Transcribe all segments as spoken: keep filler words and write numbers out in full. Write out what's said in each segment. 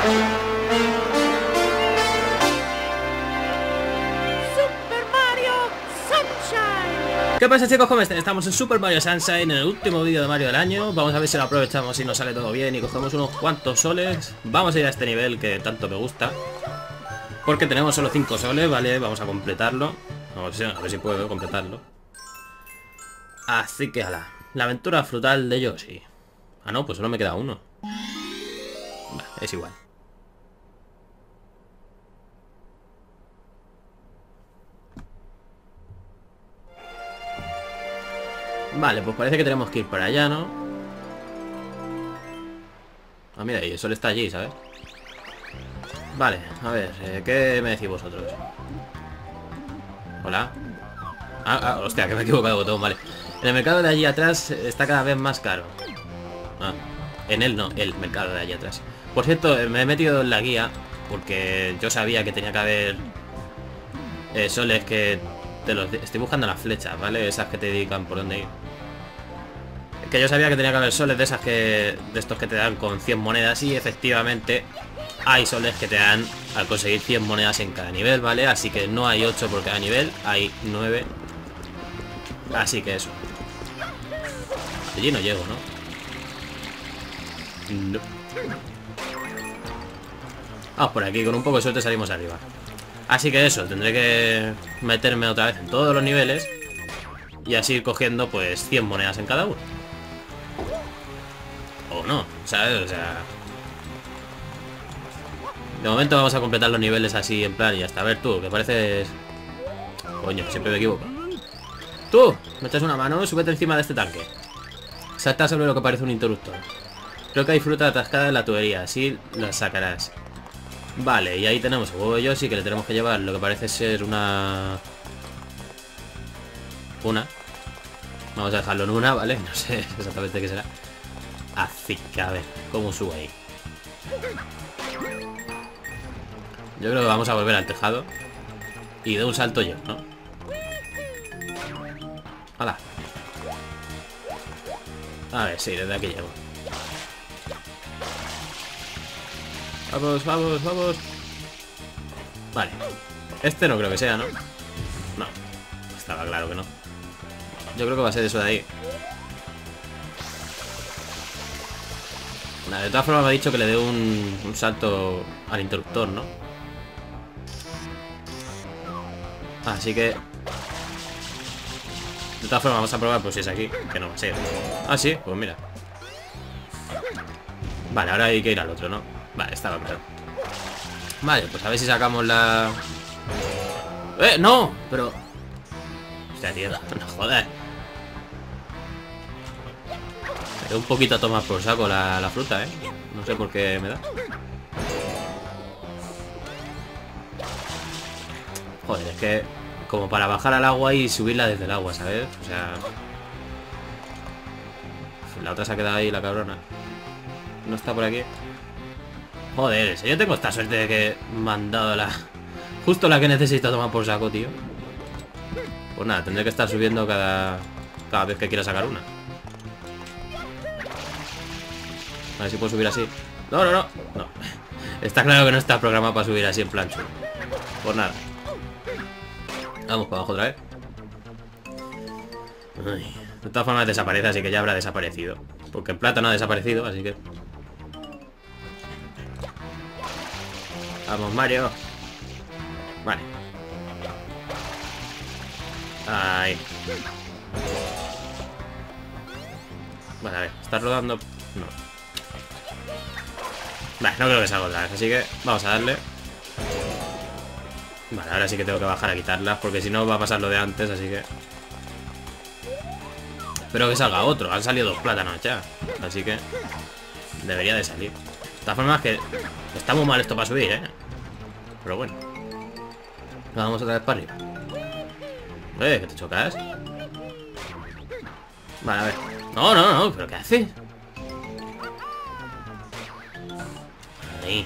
¿Qué pasa, chicos? ¿Cómo están? Estamos en Super Mario Sunshine, en el último vídeo de Mario del año. Vamos a ver si lo aprovechamos y nos sale todo bien y cogemos unos cuantos soles. Vamos a ir a este nivel que tanto me gusta, porque tenemos solo cinco soles, ¿vale? Vamos a completarlo. Vamos a ver si puedo completarlo. Así que, ala, la aventura frutal de Yoshi. Ah, no, pues solo me queda uno. Bah, es igual. Vale, pues parece que tenemos que ir para allá, ¿no? Ah, mira, y el sol está allí, ¿sabes? Vale, a ver, eh, ¿qué me decís vosotros? Hola. Ah, ah, hostia, que me he equivocado de botón, vale. En el mercado de allí atrás está cada vez más caro. Ah, en él no, el mercado de allí atrás. Por cierto, me he metido en la guía porque yo sabía que tenía que haber eh, soles que te los... Estoy buscando las flechas, ¿vale? Esas que te dedican por dónde ir. Que yo sabía que tenía que haber soles de esas que... De estos que te dan con cien monedas. Y efectivamente hay soles que te dan al conseguir cien monedas en cada nivel, ¿vale? Así que no hay ocho por cada nivel, hay nueve. Así que eso. Allí no llego, ¿no? No. Vamos por aquí, con un poco de suerte salimos arriba. Así que eso, tendré que meterme otra vez en todos los niveles y así ir cogiendo pues cien monedas en cada uno. O no, ¿sabes? O sea... De momento vamos a completar los niveles así en plan y hasta. A ver tú, que pareces... Coño, siempre me equivoco. Tú, me echas una mano, súbete encima de este tanque. Salta sobre lo que parece un interruptor. Creo que hay fruta atascada en la tubería, así la sacarás. Vale, y ahí tenemos el huevo de Yoshi que le tenemos que llevar lo que parece ser una... Una. Vamos a dejarlo en una, ¿vale? No sé exactamente qué será. Así que a ver, ¿cómo subo ahí? Yo creo que vamos a volver al tejado y de un salto yo, ¿no? ¡Hala! A ver, sí, desde aquí llego. Vamos, vamos, vamos. Vale. Este no creo que sea, ¿no? No. Estaba claro que no. Yo creo que va a ser eso de ahí. Nah, de todas formas me ha dicho que le dé un, un salto al interruptor, ¿no? Así que... De todas formas vamos a probar pues si es aquí. Que no va a ser. Ah, sí, pues mira. Vale, ahora hay que ir al otro, ¿no? Vale, estaba claro. Vale, pues a ver si sacamos la... ¡Eh, no! Pero... Hostia, tío, no jodas. Me da un poquito a tomar por saco la, la fruta, ¿eh? No sé por qué me da. Joder, es que... Como para bajar al agua y subirla desde el agua, ¿sabes? O sea... La otra se ha quedado ahí, la cabrona. No está por aquí. Joder, si yo tengo esta suerte de que me han dado la... Justo la que necesito tomar por saco, tío. Pues nada, tendré que estar subiendo cada... Cada vez que quiera sacar una. A ver si puedo subir así. No, no, no, no. Está claro que no está programado para subir así en plan chulo. Pues nada. Vamos para abajo otra vez. Ay, de todas formas desaparece, así que ya habrá desaparecido. Porque en plata no ha desaparecido, así que... Vamos, Mario. Vale. Ahí. Vale, a ver, ¿está rodando? No. Vale, no creo que salga otra vez, así que vamos a darle. Vale, ahora sí que tengo que bajar a quitarlas, porque si no va a pasar lo de antes, así que... Espero que salga otro. Han salido dos plátanos ya, así que debería de salir. De todas formas que está muy mal esto para subir, ¿eh? Pero bueno. Vamos otra vez para arriba. Eh, ¿que te chocas? Vale, a ver. No, no, no, ¿pero qué haces? Ahí.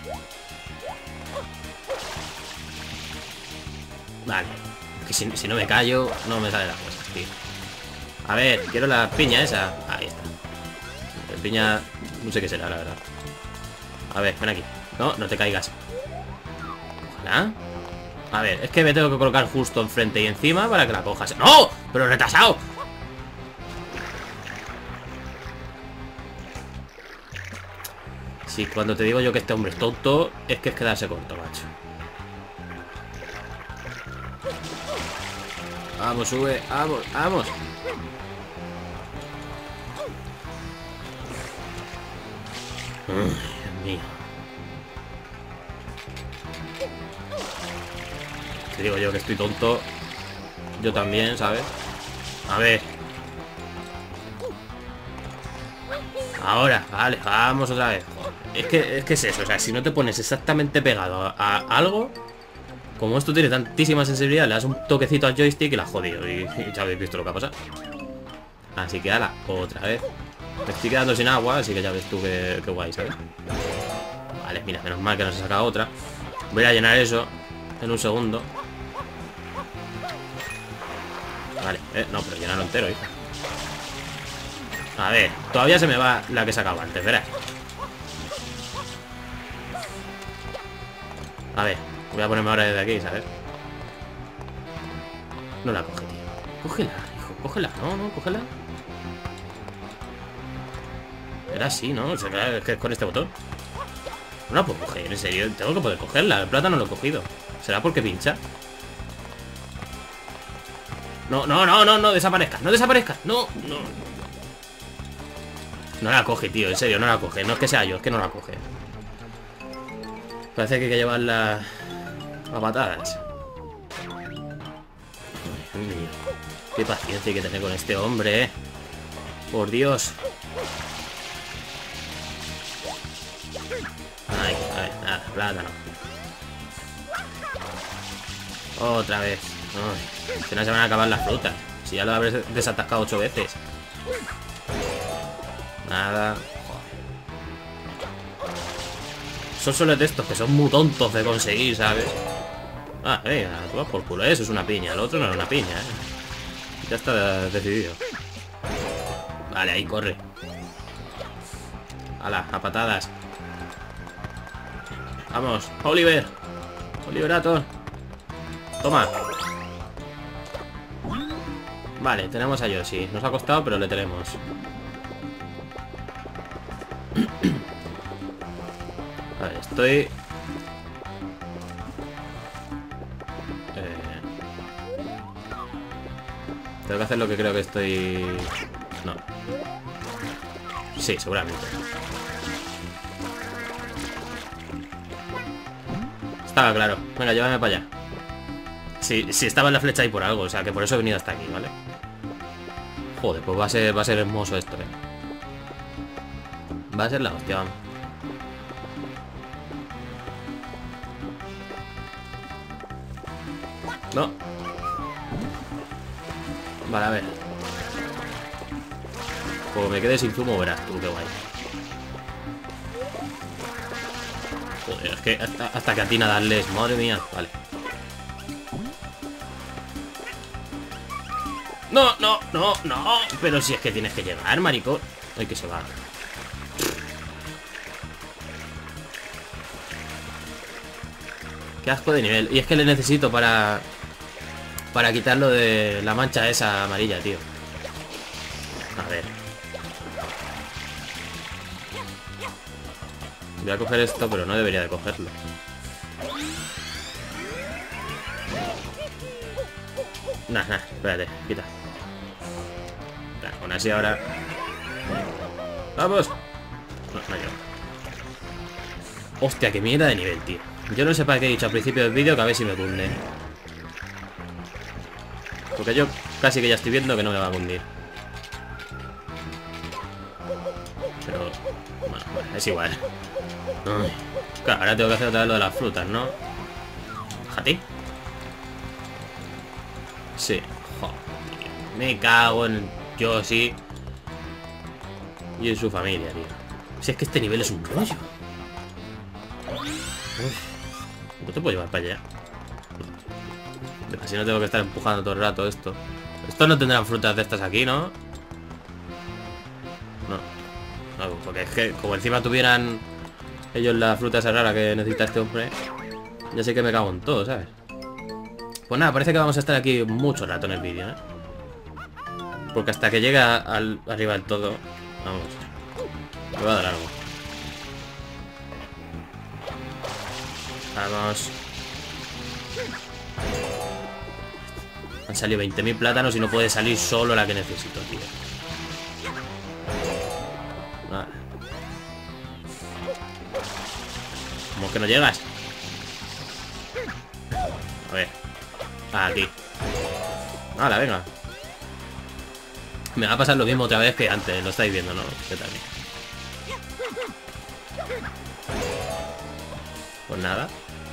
Vale. Que si, si no me callo, no me salen las cosas, tío. A ver, quiero la piña esa. Ahí está. La piña... No sé qué será, la verdad. A ver, ven aquí. No, no te caigas. Ojalá. A ver, es que me tengo que colocar justo enfrente y encima para que la cojas. ¡No! ¡Pero retrasado! Sí, cuando te digo yo que este hombre es tonto, es que es quedarse corto, macho. Vamos, sube, vamos, vamos. Ay, Dios mío. Te digo yo que estoy tonto. Yo también, ¿sabes? A ver. Ahora, vale, vamos otra vez. Es que, es que es eso, o sea, si no te pones exactamente pegado a, a algo, como esto tiene tantísima sensibilidad, le das un toquecito al joystick y la has jodido. Y, y ya habéis visto lo que ha pasado. Así que ala, otra vez. Me estoy quedando sin agua, así que ya ves tú que, que guay, ¿sabes? Vale, mira, menos mal que nos ha sacado otra. Voy a llenar eso en un segundo. Vale, eh, no, pero llenarlo entero, hijo. A ver, todavía se me va la que sacaba antes, verás. A ver, voy a ponerme ahora desde aquí, ¿sabes? No la coge, tío. Cógela, hijo, cógela. No, no, cógela. Era así, ¿no? O sea, es que es con este botón. No la puedo coger, en serio. Tengo que poder cogerla. El plátano no lo he cogido. ¿Será porque pincha? No, no, no, no, no desaparezca. No desaparezca. No, no. No la coge, tío. En serio, no la coge. No es que sea yo, es que no la coge. Parece que hay que llevarla a patadas. Ay, Dios mío. Qué paciencia hay que tener con este hombre, eh. Por Dios. Ay, a ver, nada, plátano. Otra vez. Ay, que no se van a acabar las frutas. Si ya lo habré desatascado ocho veces. Nada. Son solo de estos que son muy tontos de conseguir, ¿sabes? Ah, venga, tú vas por culo. Eso es una piña. El otro no era una piña, ¿eh? Ya está decidido. Vale, ahí corre. Hala, a patadas. Vamos, Oliver. Oliverato. Toma. Vale, tenemos a Yoshi. Nos ha costado, pero le tenemos. A ver, estoy... Eh... Tengo que hacer lo que creo que estoy... No. Sí, seguramente. Estaba claro. Venga, llévame para allá. Sí, sí, estaba en la flecha ahí por algo. O sea, que por eso he venido hasta aquí, ¿vale? Joder, pues va a ser, va a ser hermoso esto, ¿eh? Va a ser la hostia, vamos. No. Vale, a ver. Como me quede sin zumo, verás tú, qué guay. Joder, es que hasta, hasta que atina darles, madre mía. Vale. No, no, no, no. Pero si es que tienes que llegar, maricón. Ay, que se va. Qué asco de nivel. Y es que le necesito para... Para quitarlo de la mancha esa amarilla, tío. A ver. Voy a coger esto, pero no debería de cogerlo. Nah, nah, espérate, quita. Aún así ahora... ¡Vamos! No, no llego. Hostia, qué mierda de nivel, tío. Yo no sé para qué he dicho al principio del vídeo que a ver si me cunde. Porque yo casi que ya estoy viendo que no me va a cundir. Pero... Bueno, bueno, es igual. Ay. Claro, ahora tengo que hacer otra vez lo de las frutas, ¿no? ¿Bájate? Sí. Joder. Me cago en Yoshi y en su familia, tío. Si es que este nivel es un rollo. Uf. No te puedo llevar para allá. Así no tengo que estar empujando todo el rato esto. Estos no tendrán frutas de estas aquí, ¿no? No. No, porque es que como encima tuvieran ellos la fruta esa rara que necesita este hombre. Ya sé que me cago en todo, ¿sabes? Pues nada, parece que vamos a estar aquí mucho rato en el vídeo, ¿eh? Porque hasta que llegue al, arriba del todo, vamos, me va a dar algo. Vamos. Han salido veinte mil plátanos y no puede salir solo la que necesito, tío. Vale. ¿Cómo que no llegas? A ver. Ah, aquí. Hala, venga. Me va a pasar lo mismo otra vez que antes. Lo estáis viendo, ¿no? ¿Qué tal? Pues nada.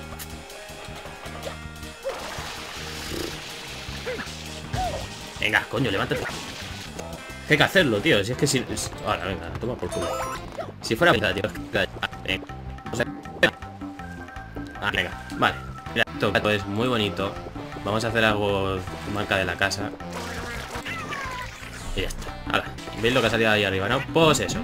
Venga, coño, levántate. Hay que hacerlo, tío. Si es que si... Ahora, venga, toma por culo. Si fuera... Venga, tío. Venga. Ah, venga. Vale. Mira, esto es muy bonito. Vamos a hacer algo marca de la casa. Y ya está. Ahora, ¿veis lo que ha salido ahí arriba, no? Pues eso.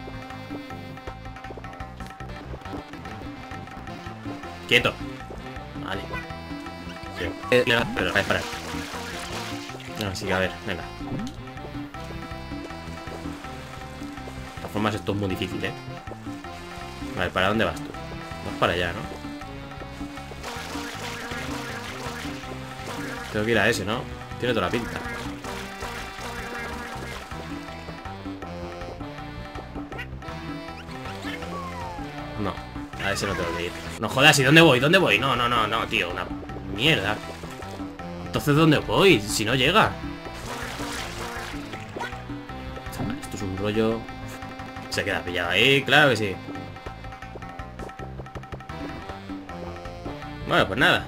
Quieto. Vale. Sí. Pero, para, para. Así que a ver, venga. De todas formas esto es muy difícil, ¿eh? Vale, ¿para dónde vas tú? Vas para allá, ¿no? Tengo que ir a ese, ¿no? Tiene toda la pinta. No, a ese no tengo que ir. No jodas, ¿y dónde voy? ¿Dónde voy? No, no, no, no, tío, una mierda. Entonces, ¿dónde voy? Si no llega. Esto es un rollo. Se queda pillado ahí, claro que sí. Bueno, pues nada.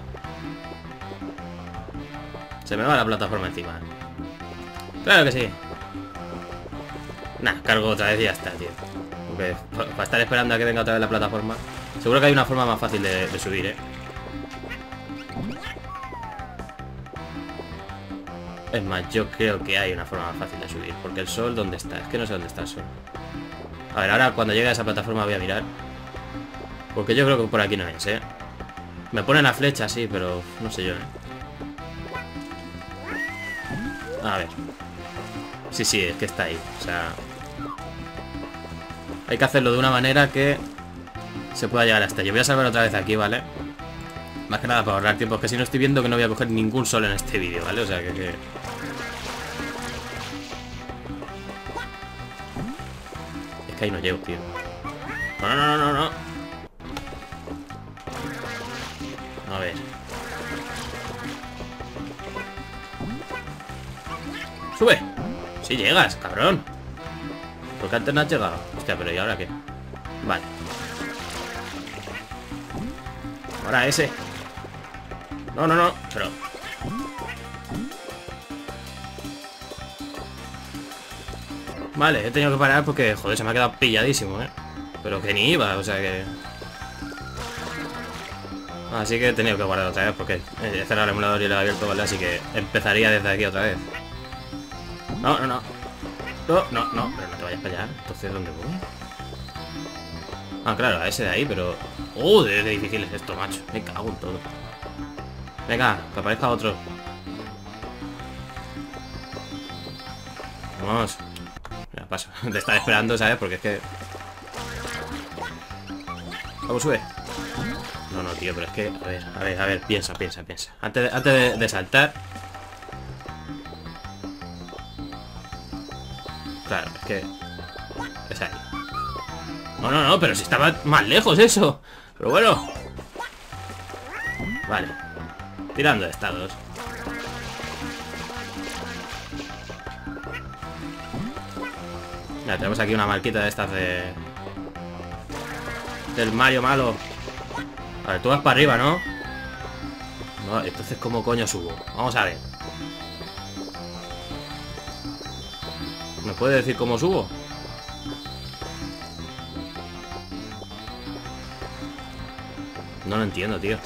Se me va la plataforma encima. Claro que sí. Nah, cargo otra vez y ya está, tío. Porque para estar esperando a que venga otra vez la plataforma. Seguro que hay una forma más fácil de, de subir, ¿eh? Es más, yo creo que hay una forma más fácil de subir. Porque el sol, ¿dónde está? Es que no sé dónde está el sol. A ver, ahora cuando llegue a esa plataforma voy a mirar. Porque yo creo que por aquí no es, ¿eh? Me ponen la flecha, sí, pero no sé yo, ¿eh? A ver. Sí, sí, es que está ahí. O sea... Hay que hacerlo de una manera que se pueda llegar hasta allí. Voy a salvar otra vez aquí, ¿vale? Más que nada para ahorrar tiempo. Es que si no estoy viendo que no voy a coger ningún sol en este vídeo, ¿vale? O sea que... que... Es que ahí no llego, tío. No, no, no, no, no. A ver. ¡Sube! Si sí llegas, cabrón. ¿Por qué antes no has llegado? Hostia, pero ¿y ahora qué? Vale. Ahora ese. No, no, no. Pero... Vale, he tenido que parar porque, joder, se me ha quedado pilladísimo, ¿eh? Pero que ni iba, o sea que... Así que he tenido que guardar otra vez porque he cerrado el emulador y lo he abierto, ¿vale? Así que empezaría desde aquí otra vez. No, no, no. No, no, no, pero no te vayas para allá. Entonces, ¿dónde voy? Ah, claro, a ese de ahí, pero... ¡Joder, qué difícil es esto, macho! Me cago en todo. Venga, que aparezca otro. Vamos. Mira, paso. Te estaba esperando, ¿sabes? Porque es que... Vamos, sube. No, no, tío, pero es que... A ver, a ver, a ver, piensa, piensa, piensa. Antes de, antes de, de saltar... Claro, es que... Es ahí. No, no, no, pero si estaba más lejos eso. Pero bueno. Vale. Tirando de estados. Mira, tenemos aquí una marquita de estas de... Del Mario malo. A ver, tú vas para arriba, ¿no? No, entonces ¿cómo coño subo? Vamos a ver. ¿Me puede decir cómo subo? No lo entiendo, tío.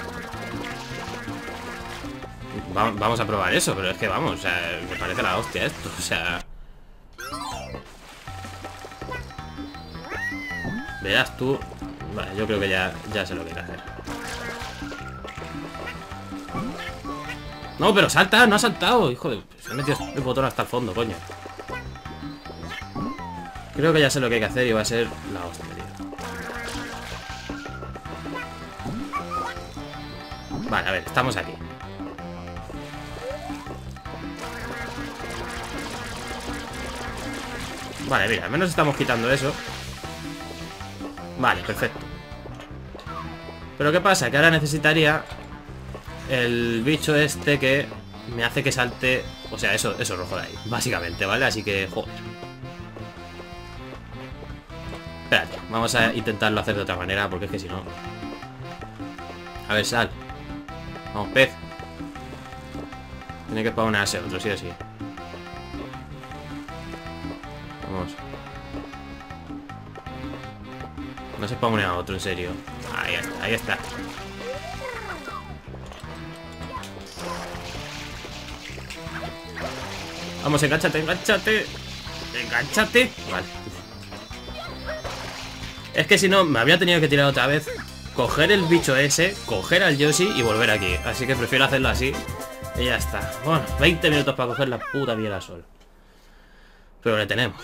Va, vamos a probar eso, pero es que vamos, o sea, me parece la hostia esto, o sea... Verás tú... Vale, yo creo que ya, ya sé lo que hay que hacer. No, pero salta, no ha saltado. Hijo de... Se ha metido el botón hasta el fondo, coño. Creo que ya sé lo que hay que hacer y va a ser la hostia, tío. Vale, a ver, estamos aquí. Vale, mira, al menos estamos quitando eso. Vale, perfecto. Pero ¿qué pasa? Que ahora necesitaría el bicho este que me hace que salte... O sea, eso, eso rojo de ahí, básicamente, ¿vale? Así que, joder. Espérate, vamos a intentarlo hacer de otra manera, porque es que si no... A ver, sal. Vamos, pez. Tiene que spawnarse otro, sí o sí. Vamos. No se spawnea otro, en serio. Ahí está, ahí está. Vamos, engánchate, engánchate. Engánchate. Vale. Es que si no, me habría tenido que tirar otra vez. Coger el bicho ese, coger al Yoshi y volver aquí. Así que prefiero hacerlo así. Y ya está. Bueno, veinte minutos para coger la puta piedra sol. Pero le tenemos.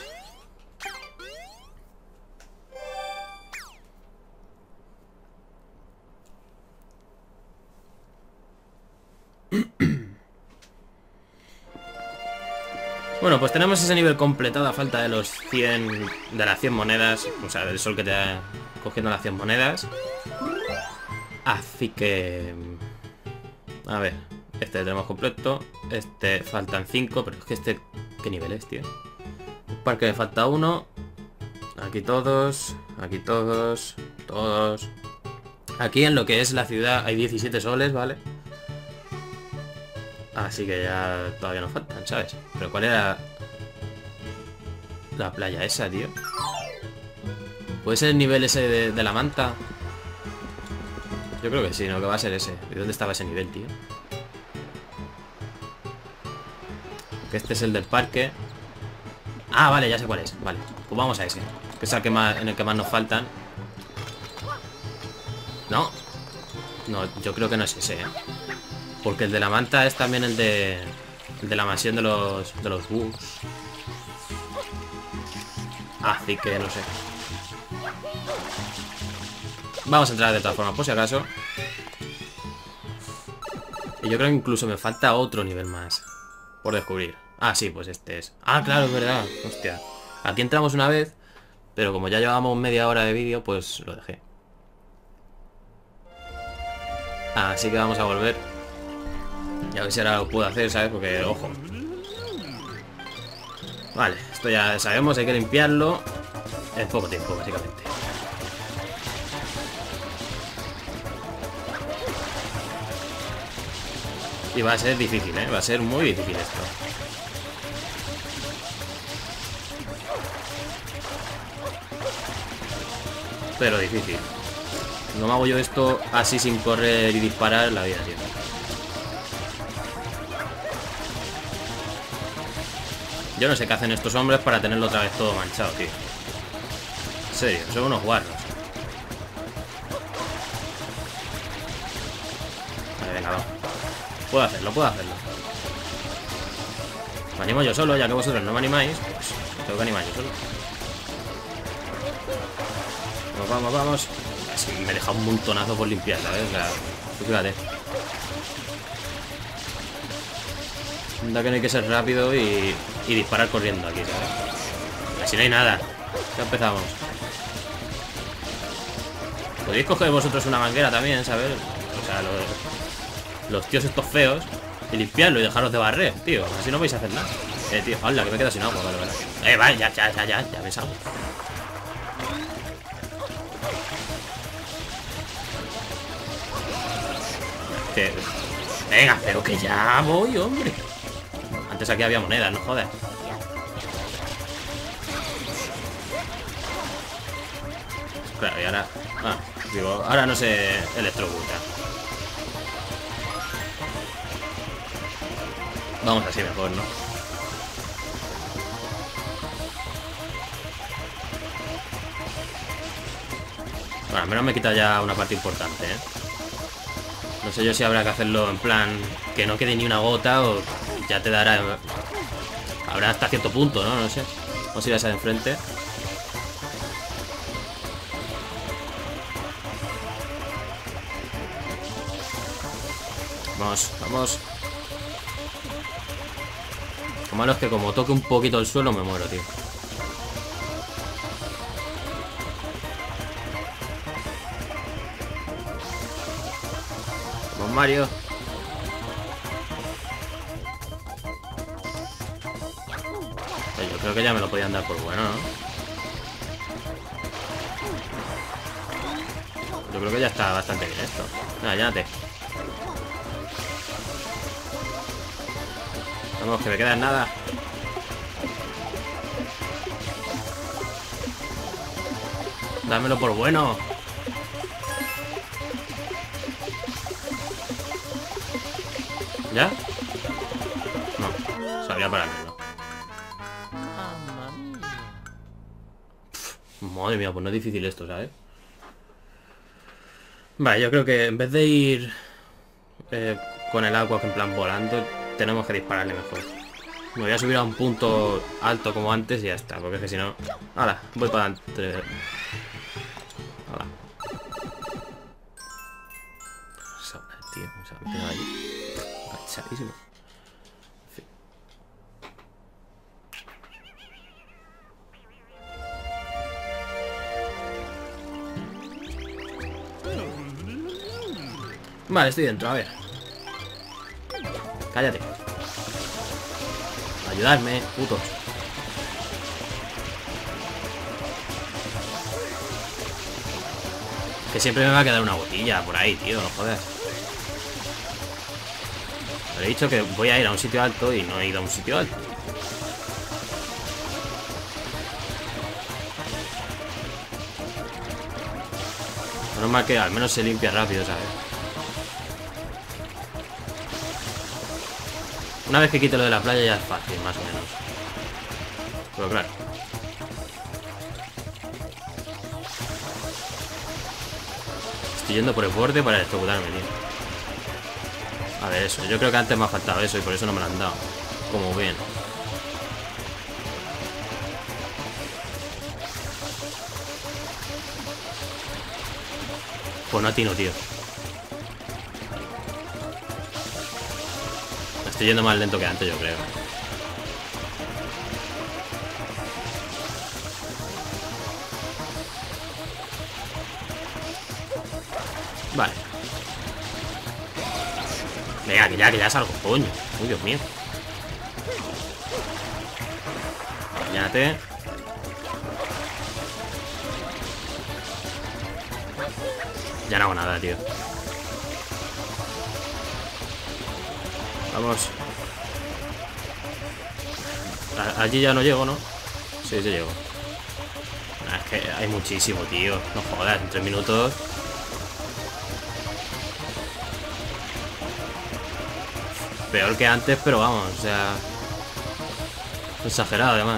Bueno, pues tenemos ese nivel completado a falta de los cien... De las cien monedas. O sea, del sol que te da cogiendo las cien monedas. Así que... A ver, este lo tenemos completo. Este faltan cinco, pero es que este... ¿Qué nivel es, tío? El parque me falta uno. Aquí todos. Aquí todos. Todos. Aquí en lo que es la ciudad hay diecisiete soles, ¿vale? Así que ya todavía nos faltan, ¿sabes? Pero ¿cuál era la playa esa, tío? ¿Puede ser el nivel ese de, de la manta? Yo creo que sí, ¿no? Que va a ser ese. ¿Y dónde estaba ese nivel, tío? Que este es el del parque. Ah, vale, ya sé cuál es. Vale, pues vamos a ese. Que es el que más, en el que más nos faltan. No. No, yo creo que no es ese, ¿eh? Porque el de la manta es también el de... El de la mansión de los... De los bugs. Así que no sé. Vamos a entrar de todas formas, por si acaso. Y yo creo que incluso me falta otro nivel más por descubrir. Ah, sí, pues este es. Ah, claro, es verdad. Hostia. Aquí entramos una vez, pero como ya llevábamos media hora de vídeo, pues lo dejé. Así que vamos a volver. Y a ver si ahora lo puedo hacer, ¿sabes? Porque, ojo. Vale, esto ya sabemos, hay que limpiarlo en poco tiempo, básicamente. Y va a ser difícil, ¿eh? Va a ser muy difícil esto. Pero difícil. No me hago yo esto así sin correr y disparar la vida, tío. Yo no sé qué hacen estos hombres para tenerlo otra vez todo manchado, tío. En serio, son unos guarros. Vale, venga, va. Puedo hacerlo, puedo hacerlo. Me animo yo solo, ya que vosotros no me animáis, pues tengo que animar yo solo. Vamos, vamos, vamos. Así me deja un montonazo por limpiar, ¿sabes? O sea, tú fíjate. Anda que no hay que ser rápido y, y disparar corriendo aquí, ¿sabes? Así no hay nada. Ya empezamos. Podéis coger vosotros una manguera también, ¿sabes? O sea, los, los tíos estos feos y limpiarlo y dejaros de barrer, tío. Así no vais a hacer nada. Eh, tío, hala, que me quedo sin agua, vale, vale. Eh, vale, ya, ya, ya, ya, ya me salgo. Que... Venga, pero que ya voy, hombre. Antes aquí había monedas, no jodas. Claro, y ahora... Ah, digo, ahora no se electrocuta. Vamos así mejor, ¿no? Bueno, al menos me quita ya una parte importante, ¿eh? No sé yo si habrá que hacerlo en plan que no quede ni una gota o ya te dará... Habrá hasta cierto punto, ¿no? No sé. Vamos a ir a esa de enfrente. Vamos, vamos. Lo malo es que como toque un poquito el suelo me muero, tío. Vamos, Mario. Pues yo creo que ya me lo podían dar por bueno, ¿no? Yo creo que ya está bastante bien esto. Nada, llénate. Vamos, que me queda nada. Dámelo por bueno. ¿Ya? No, sabía para menos. Madre mía, pues no es difícil esto, ¿sabes? Vale, yo creo que en vez de ir eh, con el agua que en plan volando, tenemos que dispararle mejor. Me voy a subir a un punto alto como antes y ya está, porque es que si no... ¡Hala! Voy para adelante. ¡Hala! Tío, o sea, me quedo ahí agachadísimo. En fin. Vale, estoy dentro, a ver. Cállate. Ayudadme, putos. Que siempre me va a quedar una botella por ahí, tío, no jodas. Le he dicho que voy a ir a un sitio alto y no he ido a un sitio alto. Menos mal que al menos se limpia rápido, ¿sabes? Una vez que quite lo de la playa ya es fácil, más o menos. Pero claro. Estoy yendo por el borde para electrocutarme, tío. A ver, eso. Yo creo que antes me ha faltado eso y por eso no me lo han dado. Como bien. Pues no atino, tío. Estoy yendo más lento que antes, yo creo. Vale. Venga, que ya, que ya salgo, coño. Uy, Dios mío. Bañate. Ya no hago nada, tío. Vamos. A allí ya no llego, ¿no? Sí, sí llego. Nah, es que hay muchísimo, tío. No jodas, en tres minutos. Peor que antes, pero vamos, o sea... exagerado, además.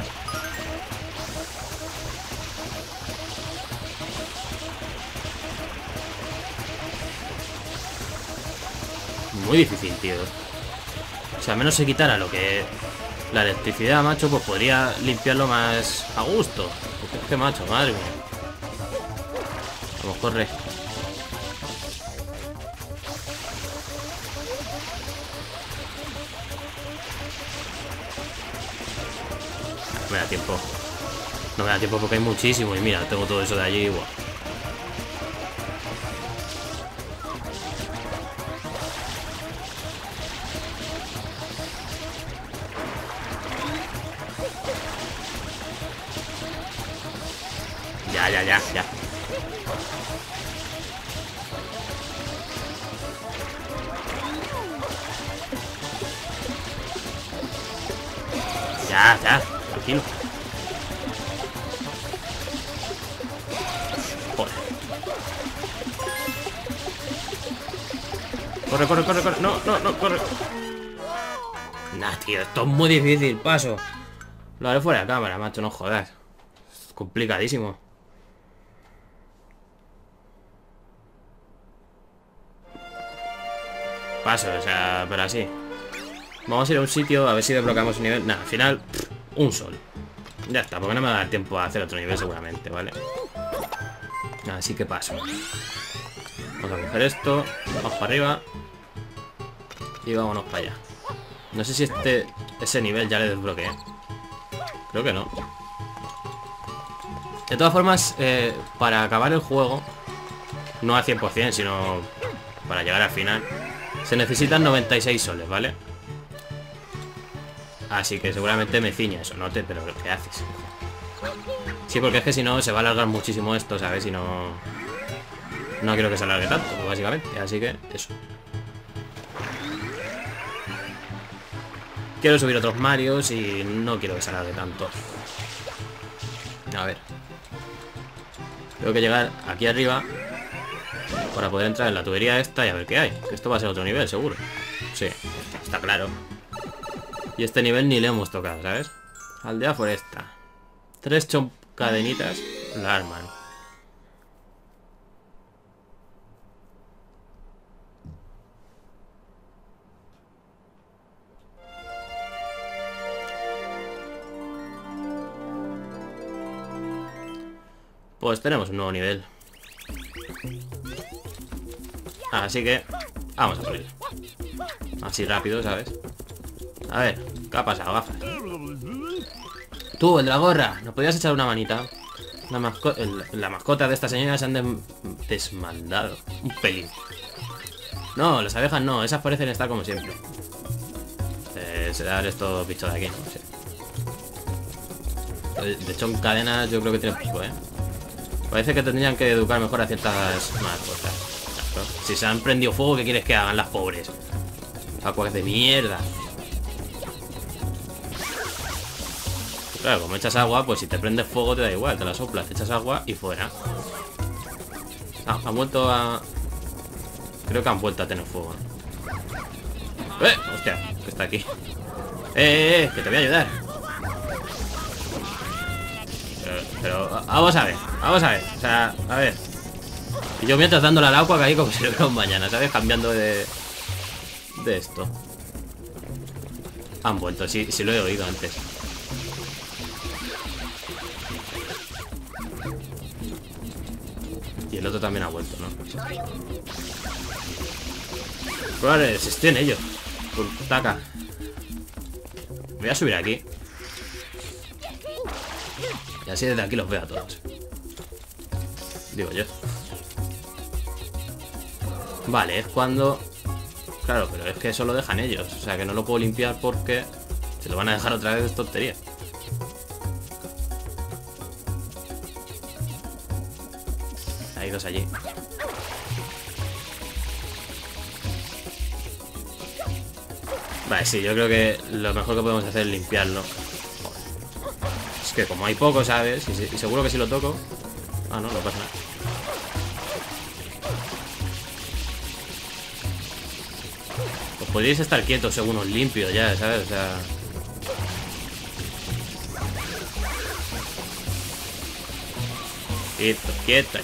Muy difícil, tío. O sea, al menos se quitara lo que... la electricidad, macho, pues podría limpiarlo más a gusto. Porque es que, macho, madre mía. Vamos, corre. No me da tiempo. No me da tiempo porque hay muchísimo. Y mira, tengo todo eso de allí igual. Ya, ya, ya, ya. Ya, ya, tranquilo. Joder. Corre, corre, corre, corre. No, no, no, corre. Nah, tío, esto es muy difícil, paso. Lo haré fuera de cámara, macho, no jodas. Es complicadísimo. paso, o sea, pero así. Vamos a ir a un sitio a ver si desbloqueamos un nivel. Nada, al final, pff, un sol. Ya está, porque no me va a dar tiempo a hacer otro nivel seguramente, ¿vale? Así que paso. Vamos a coger esto, vamos para arriba y vámonos para allá. No sé si este ese nivel ya le desbloqueé. Creo que no. De todas formas, eh, para acabar el juego, no al cien por cien, sino para llegar al final, se necesitan noventa y seis soles, ¿vale? Así que seguramente me ciña eso, no te, pero ¿qué haces? Sí, porque es que si no se va a alargar muchísimo esto, ¿sabes? Y no... No quiero que se alargue tanto, básicamente. Así que eso. Quiero subir otros Marios y no quiero que se alargue tanto. A ver. Tengo que llegar aquí arriba para poder entrar en la tubería esta y a ver qué hay. Que esto va a ser otro nivel, seguro. Sí, está claro. Y este nivel ni le hemos tocado, ¿sabes? Aldea Foresta. Tres cadenitas la arman. Pues tenemos un nuevo nivel. Así que vamos a por él. Así rápido, ¿sabes? A ver, ¿qué ha pasado, gafas? Tú, el de la gorra, ¿nos podías echar una manita? La, masco el, la mascota de esta señora se han de desmandado. Un pelín. No, las abejas no, esas parecen estar como siempre. Eh, será estos bichos de aquí, no sé. De hecho, en cadenas yo creo que tienen pico, ¿eh? Parece que tendrían que educar mejor a ciertas mascotas. Claro. Si se han prendido fuego, ¿qué quieres que hagan las pobres? Acuas de mierda. Claro, como echas agua, pues si te prendes fuego te da igual, te la soplas, te echas agua y fuera. Ah, han vuelto a... Creo que han vuelto a tener fuego. ¡Eh! Hostia, que está aquí. ¡Eh, eh, eh! Que te voy a ayudar. Pero, pero, vamos a ver, vamos a ver. O sea, a ver. Y yo mientras dándole al agua que ahí como si lo veo mañana, ¿sabes? Cambiando de... De esto. Han vuelto, sí, sí lo he oído antes. Y el otro también ha vuelto, ¿no? Vale, si estoy en ello. Taca. Voy a subir aquí. Y así desde aquí los veo a todos. Digo yo. Vale, es cuando... Claro, pero es que eso lo dejan ellos. O sea que no lo puedo limpiar porque se lo van a dejar otra vez, es tontería. Hay dos allí. Vale, sí, yo creo que lo mejor que podemos hacer es limpiarlo. Es que como hay poco, ¿sabes? Y, y seguro que si lo toco... Ah, no, no pasa nada. Pues podríais estar quietos según os limpio ya, ¿sabes? O sea... Quieto, quieto.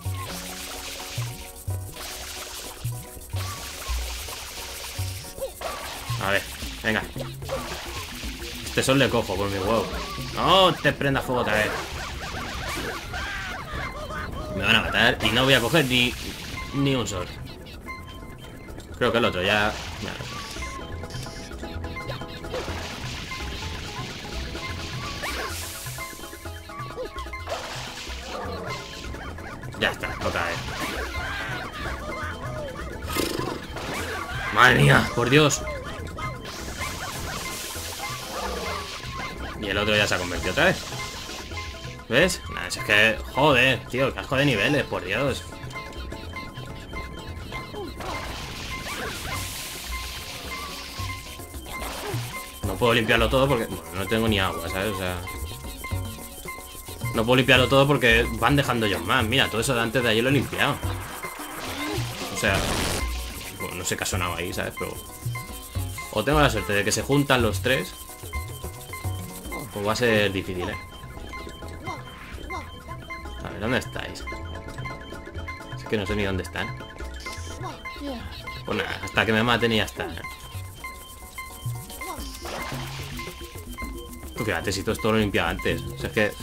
A ver, venga. Este sol le cojo por mi huevo. No te prendas fuego otra vez. Me van a matar y no voy a coger ni, ni un sol. Creo que el otro ya... Ya está, otra vez. Madre mía, por Dios. Y el otro ya se ha convertido otra vez. ¿Ves? Nah, es que... Joder, tío, casco de niveles, por Dios. No puedo limpiarlo todo porque... Bueno, no tengo ni agua, ¿sabes? O sea... No puedo limpiarlo todo porque van dejando ellos más. Mira, todo eso de antes de ayer lo he limpiado. O sea... Bueno, no sé qué ha sonado ahí, ¿sabes? Pero... O tengo la suerte de que se juntan los tres... Pues va a ser difícil, ¿eh? A ver, ¿dónde estáis? Es que no sé ni dónde están. Pues nada, hasta que me maten y ya está. Tú fíjate, si todo esto lo limpiaba antes. O sea, es que...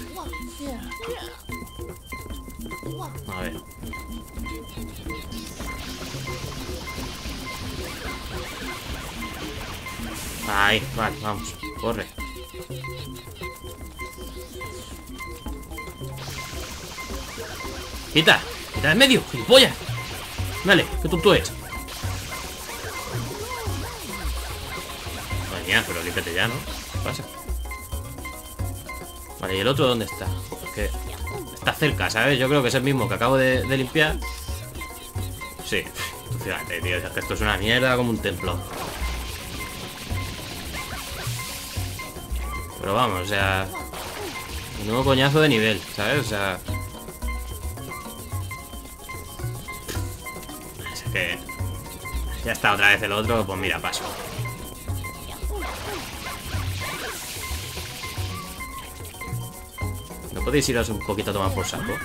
A ver. Ahí, vale, vamos. Corre. ¡Quita! ¡Quita de en medio! ¡Gilipollas! Dale, qué tonto es. Madre mía, pero límpiate ya, ¿no? ¿Qué pasa? Vale, ¿y el otro dónde está? Porque está cerca, ¿sabes? Yo creo que es el mismo que acabo de, de limpiar. Sí, fíjate, tío, es que esto es una mierda como un templo. Pero vamos, o sea... Un nuevo coñazo de nivel, ¿sabes? O sea... Es que... Ya está otra vez el otro, pues mira, paso. ¿No podéis iros un poquito a tomar por saco?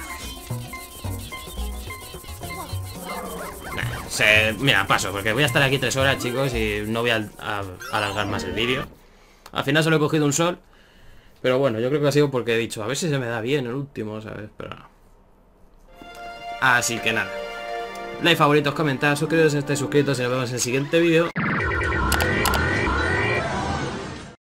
Nah, se... Mira, paso, porque voy a estar aquí tres horas, chicos, y no voy a, a, a alargar más el vídeo. Al final solo he cogido un sol. Pero bueno, yo creo que ha sido porque he dicho, a ver si se me da bien el último, ¿sabes? Pero no. Así que nada. Like, favoritos, comentar, suscribiros si no estáis suscritos y nos vemos en el siguiente vídeo.